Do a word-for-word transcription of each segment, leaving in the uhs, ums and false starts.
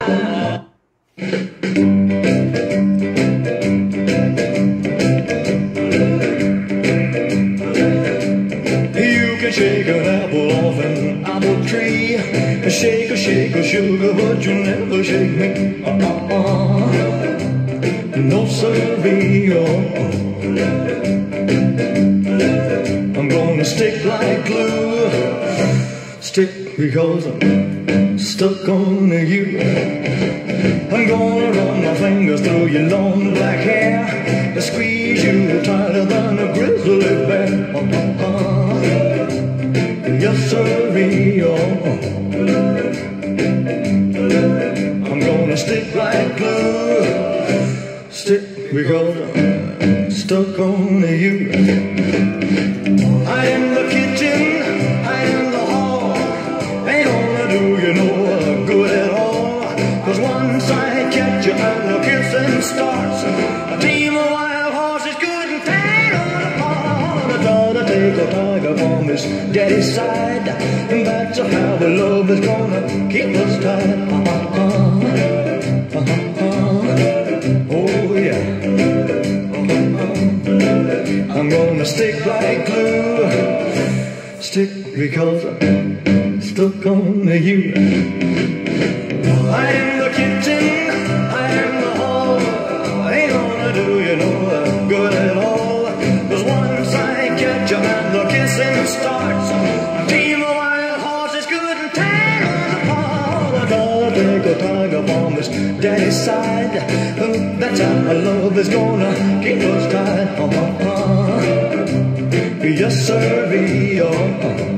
Shake an apple off an apple tree. Shake a shake a sugar, but you'll never shake me. Uh-uh. No siree. I'm gonna stick like glue. Stick because I'm stuck on you. I'm gonna run my fingers through your long black hair, squeeze you tighter than a grizzly bear. Uh-uh. Yes, sirree, oh. I'm gonna stick like glue. Stick because I'm stuck on you. I am the kitchen, I am the hall. Ain't gonna do you no good at all. Cause once I catch you and the kissing starts, a team of wild horses couldn't tear us apart. I thought I'd take a tiger from his daddy's side, and that's how the love is gonna keep us tied. Uh-huh, uh-huh, oh yeah. Uh-huh. I'm gonna stick like glue. Stick because I'm stuck on you. I am the kitchen, I am the hall. I ain't gonna do you no good at all. Cause once I catch you and the kissing starts, a team of wild horses couldn't tear us apart. I gotta take a tiger from his daddy's side, that's how my love is gonna keep us tied. Uh-huh. Yes, sirree, oh.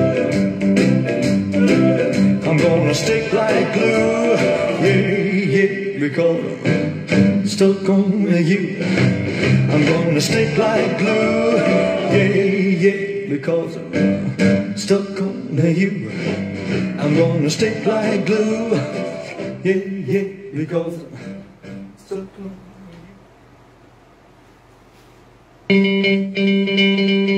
I'm gonna stick like glue, yeah, yeah, because I'm stuck on you. I'm gonna stick like glue, yeah, yeah, because I'm stuck on you. I'm gonna stick like glue, yeah, yeah, because I'm stuck on you.